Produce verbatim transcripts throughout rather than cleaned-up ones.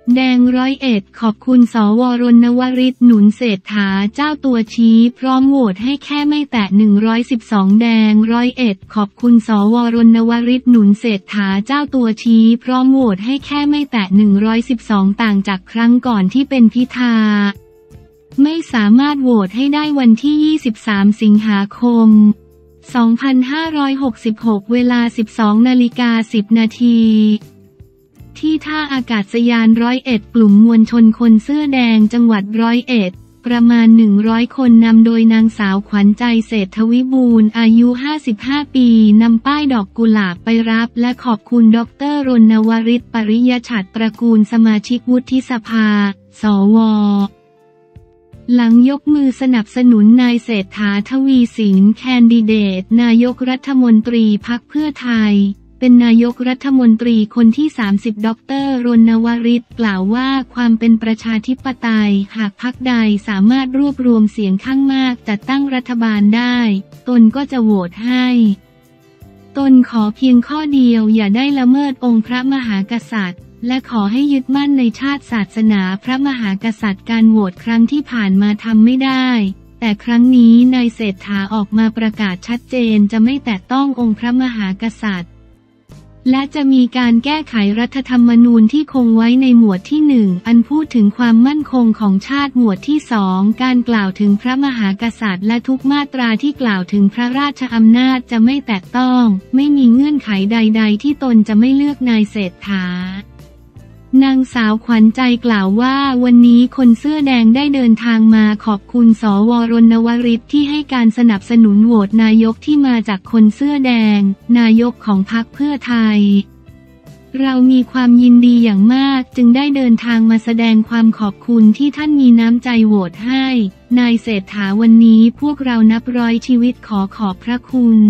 แดงร้อยเอ็ดขอบคุณสวรณวริศหนุนเศรษฐาเจ้าตัวชี้พร้อมโหวตให้แค่ไม่แตะหนึ่งร้อยสิบสองแดงร้อยเอ็ดขอบคุณสวรณวริศหนุนเศรษฐาเจ้าตัวชี้พร้อมโหวตให้แค่ไม่แตะหนึ่งร้อยสิบสองต่างจากครั้งก่อนที่เป็นพิธาไม่สามารถโหวตให้ได้วันที่ยี่สิบสามสิงหาคมสองพันห้าร้อยหกสิบหกเวลา สิบสองนาฬิกาสิบนาทีที่ท่าอากาศยานร้อยเอ็ดกลุ่มมวลชนคนเสื้อแดงจังหวัดร้อยเอ็ดประมาณหนึ่งร้อยคนนำโดยนางสาวขวัญใจเศรษฐวิบูลย์อายุห้าสิบห้าปีนำป้ายดอกกุหลาบไปรับและขอบคุณดร.รณวริศ ปริยฉัตรตระกูลสมาชิกวุฒิสภาสวหลังยกมือสนับสนุนนายเศรษฐาทวีสินแคนดิเดตนายกรัฐมนตรีพรรคเพื่อไทยเป็นนายกรัฐมนตรีคนที่สามสิบดร.รณวริศกล่าวว่าความเป็นประชาธิปไตยหากพรรคใดสามารถรวบรวมเสียงข้างมากจัดตั้งรัฐบาลได้ตนก็จะโหวตให้ตนขอเพียงข้อเดียวอย่าได้ละเมิดองค์พระมหากษัตริย์และขอให้ยึดมั่นในชาติศาสนาพระมหากษัตริย์การโหวตครั้งที่ผ่านมาทำไม่ได้แต่ครั้งนี้นายเศรษฐาออกมาประกาศชัดเจนจะไม่แตะต้ององค์พระมหากษัตริย์และจะมีการแก้ไขรัฐธรรมนูญที่คงไว้ในหมวดที่หนึ่งอันพูดถึงความมั่นคงของชาติหมวดที่สองการกล่าวถึงพระมหากษัตริย์และทุกมาตราที่กล่าวถึงพระราชอำนาจจะไม่แตะต้องไม่มีเงื่อนไขใดๆที่ตนจะไม่เลือกนายเศรษฐานางสาวขวัญใจกล่าวว่าวันนี้คนเสื้อแดงได้เดินทางมาขอบคุณสวรณวริศที่ให้การสนับสนุนโหวตนายกที่มาจากคนเสื้อแดงนายกของพรรคเพื่อไทยเรามีความยินดีอย่างมากจึงได้เดินทางมาแสดงความขอบคุณที่ท่านมีน้ำใจโหวตให้นายเศรษฐาวันนี้พวกเรานับร้อยชีวิตขอขอบพระคุณ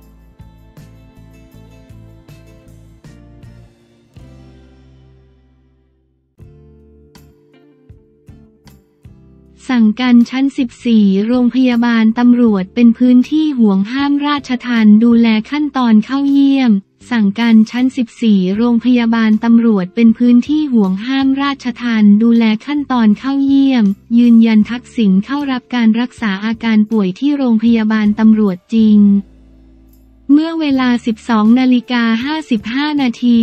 สั่งการชั้นสิบสี่โรงพยาบาลตำรวจเป็นพื้นที่ห่วงห้ามราชทัณฑ์ดูแลขั้นตอนเข้าเยี่ยมสั่งการชั้นสิบสี่โรงพยาบาลตำรวจเป็นพื้นที่ห่วงห้ามราชทัณฑ์ดูแลขั้นตอนเข้าเยี่ยมยืนยันทักษิณเข้ารับการรักษาอาการป่วยที่โรงพยาบาลตำรวจจริงเมื่อเวลา สิบสองนาฬิกาห้าสิบห้านาที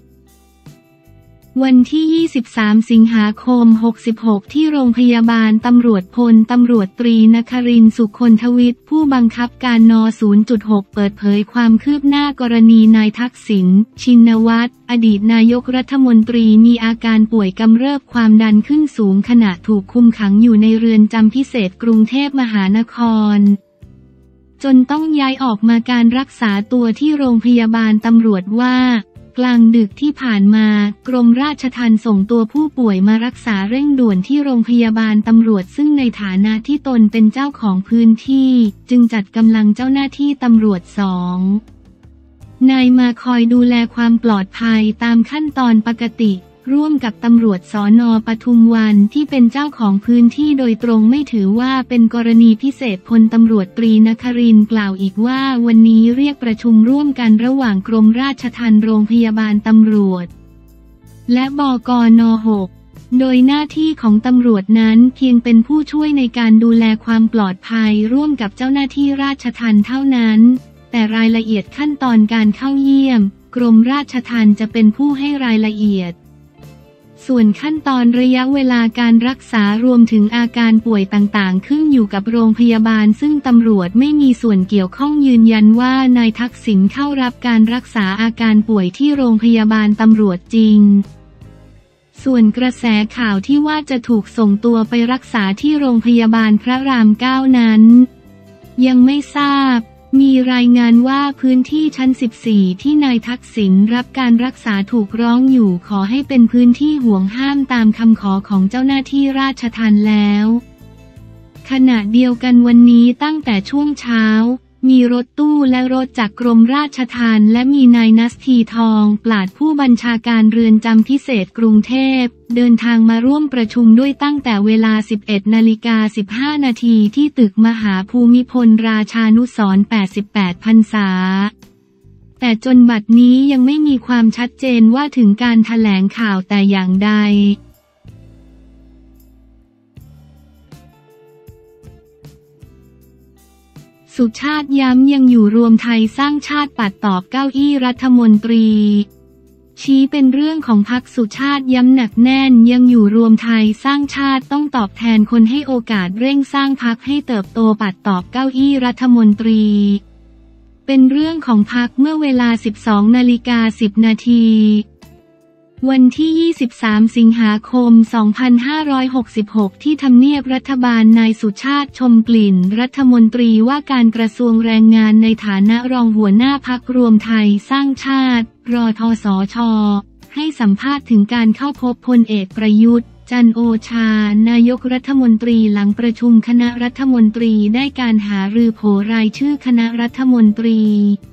วันที่ยี่สิบสามสิงหาคมหกสิบหกที่โรงพยาบาลตำรวจพลตำรวจตรีนครินทร์สุคนทวิทย์ผู้บังคับการน ศูนย์จุดหก เปิดเผยความคืบหน้ากรณีนายทักษิณชินวัตรอดีตนายกรัฐมนตรีมีอาการป่วยกำเริบความดันขึ้นสูงขณะถูกคุมขังอยู่ในเรือนจำพิเศษกรุงเทพมหานครจนต้องย้ายออกมาการรักษาตัวที่โรงพยาบาลตำรวจว่ากลางดึกที่ผ่านมากรมราชทัณฑ์ส่งตัวผู้ป่วยมารักษาเร่งด่วนที่โรงพยาบาลตำรวจซึ่งในฐานะที่ตนเป็นเจ้าของพื้นที่จึงจัดกำลังเจ้าหน้าที่ตำรวจสองนายมาคอยดูแลความปลอดภัยตามขั้นตอนปกติร่วมกับตำรวจสน.ปทุมวันที่เป็นเจ้าของพื้นที่โดยตรงไม่ถือว่าเป็นกรณีพิเศษพลตำรวจตรีนครินทร์กล่าวอีกว่าวันนี้เรียกประชุมร่วมกันระหว่างกรมราชทัณฑ์โรงพยาบาลตำรวจและบกน.หกโดยหน้าที่ของตำรวจนั้นเพียงเป็นผู้ช่วยในการดูแลความปลอดภัยร่วมกับเจ้าหน้าที่ราชทัณฑ์เท่านั้นแต่รายละเอียดขั้นตอนการเข้าเยี่ยมกรมราชทัณฑ์จะเป็นผู้ให้รายละเอียดส่วนขั้นตอนระยะเวลาการรักษารวมถึงอาการป่วยต่างๆขึ้นอยู่กับโรงพยาบาลซึ่งตำรวจไม่มีส่วนเกี่ยวข้องยืนยันว่านายทักษิณเข้ารับการรักษาอาการป่วยที่โรงพยาบาลตำรวจจริงส่วนกระแสข่าวที่ว่าจะถูกส่งตัวไปรักษาที่โรงพยาบาลพระรามเก้านั้นยังไม่ทราบมีรายงานว่าพื้นที่ชั้นสิบสี่ที่นายทักษิณรับการรักษาถูกร้องอยู่ขอให้เป็นพื้นที่ห่วงห้ามตามคำขอของเจ้าหน้าที่ราชทัณฑ์แล้วขณะเดียวกันวันนี้ตั้งแต่ช่วงเช้ามีรถตู้และรถจากกรมราชทัณฑ์และมีนายนัสทีทองปราดผู้บัญชาการเรือนจำพิเศษกรุงเทพเดินทางมาร่วมประชุมด้วยตั้งแต่เวลา สิบเอ็ดนาฬิกาสิบห้านาทีที่ตึกมหาภูมิพลราชานุสรณ์แปดสิบแปดพรรษาแต่จนบัดนี้ยังไม่มีความชัดเจนว่าถึงการแถลงข่าวแต่อย่างใดสุชาติย้ำยังอยู่รวมไทยสร้างชาติปัดตอบเก้าอี้รัฐมนตรีชี้เป็นเรื่องของพรรคสุชาติย้ำหนักแน่นยังอยู่รวมไทยสร้างชาติต้องตอบแทนคนให้โอกาสเร่งสร้างพรรคให้เติบโตปัดตอบเก้าอี้รัฐมนตรีเป็นเรื่องของพรรคเมื่อเวลา สิบสองนาฬิกาสิบนาทีวันที่ ยี่สิบสาม สิงหาคม สองพันห้าร้อยหกสิบหก ที่ทำเนียบรัฐบาลนายสุชาติชมกลิ่นรัฐมนตรีว่าการกระทรวงแรงงานในฐานะรองหัวหน้าพรรครวมไทยสร้างชาติรทสช.ให้สัมภาษณ์ถึงการเข้าพบพลเอกประยุทธ์จันทร์โอชานายกรัฐมนตรีหลังประชุมคณะรัฐมนตรีได้การหารือโผรายชื่อคณะรัฐมนตรี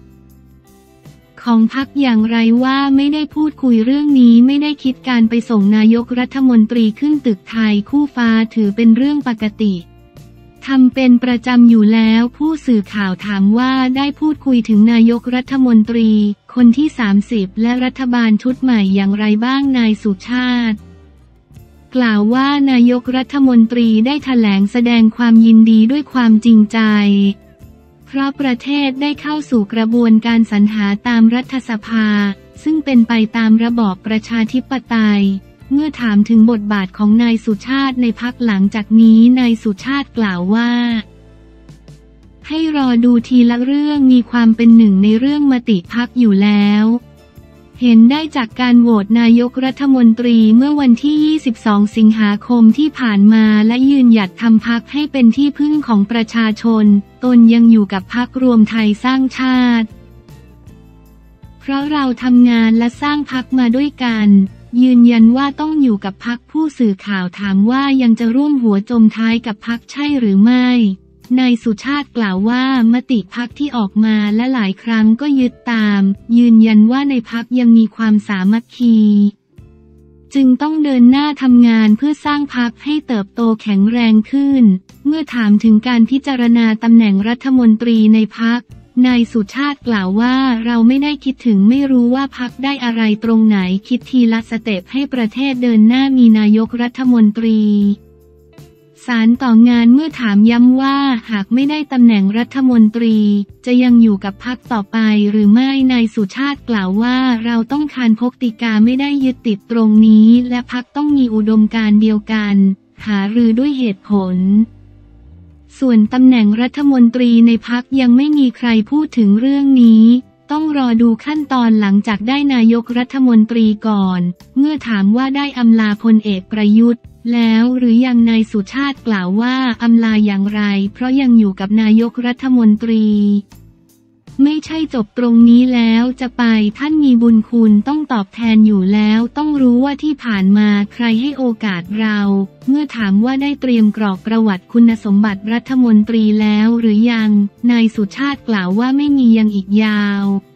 ของพรรคอย่างไรว่าไม่ได้พูดคุยเรื่องนี้ไม่ได้คิดการไปส่งนายกรัฐมนตรีขึ้นตึกไทยคู่ฟ้าถือเป็นเรื่องปกติทำเป็นประจำอยู่แล้วผู้สื่อข่าวถามว่าได้พูดคุยถึงนายกรัฐมนตรีคนที่สามสิบและรัฐบาลชุดใหม่อย่างไรบ้างนายสุชาติกล่าวว่านายกรัฐมนตรีได้แถลงแสดงความยินดีด้วยความจริงใจเพราะประเทศได้เข้าสู่กระบวนการสรรหาตามรัฐสภาซึ่งเป็นไปตามระบอบประชาธิปไตยเมื่อถามถึงบทบาทของนายสุชาติในพรรคหลังจากนี้นายสุชาติกล่าวว่าให้รอดูทีละเรื่องมีความเป็นหนึ่งในเรื่องมติพรรคอยู่แล้วเห็นได้จากการโหวตนายกรัฐมนตรีเมื่อวันที่ ยี่สิบสอง สิงหาคมที่ผ่านมาและยืนหยัดทำพรรคให้เป็นที่พึ่งของประชาชนตนยังอยู่กับพรรครวมไทยสร้างชาติเพราะเราทำงานและสร้างพรรคมาด้วยกันยืนยันว่าต้องอยู่กับพรรคผู้สื่อข่าวถามว่ายังจะร่วมหัวจมท้ายกับพรรคใช่หรือไม่นายสุชาติกล่าวว่ามติพรรคที่ออกมาและหลายครั้งก็ยึดตามยืนยันว่าในพรรคยังมีความสามัคคีจึงต้องเดินหน้าทำงานเพื่อสร้างพรรคให้เติบโตแข็งแรงขึ้นเมื่อถามถึงการพิจารณาตำแหน่งรัฐมนตรีในพรรคนายสุชาติกล่าวว่าเราไม่ได้คิดถึงไม่รู้ว่าพรรคได้อะไรตรงไหนคิดทีละสเต็ปให้ประเทศเดินหน้ามีนายกรัฐมนตรีสารต่องานเมื่อถามย้ำว่าหากไม่ได้ตำแหน่งรัฐมนตรีจะยังอยู่กับพรรคต่อไปหรือไม่นายสุชาติกล่าวว่าเราต้องคานพกติกาไม่ได้ยึดติดตรงนี้และพรรคต้องมีอุดมการณ์เดียวกันหารือด้วยเหตุผลส่วนตำแหน่งรัฐมนตรีในพรรคยังไม่มีใครพูดถึงเรื่องนี้ต้องรอดูขั้นตอนหลังจากได้นายกรัฐมนตรีก่อนเมื่อถามว่าได้อำลาพลเอกประยุทธ์แล้วหรือยังนายสุชาติกล่าวว่าอำลาอย่างไรเพราะยังอยู่กับนายกรัฐมนตรีไม่ใช่จบตรงนี้แล้วจะไปท่านมีบุญคุณต้องตอบแทนอยู่แล้วต้องรู้ว่าที่ผ่านมาใครให้โอกาสเราเมื่อถามว่าได้เตรียมกรอกประวัติคุณสมบัติรัฐมนตรีแล้วหรือยังนายสุชาติกล่าวว่าไม่มียังอีกยาว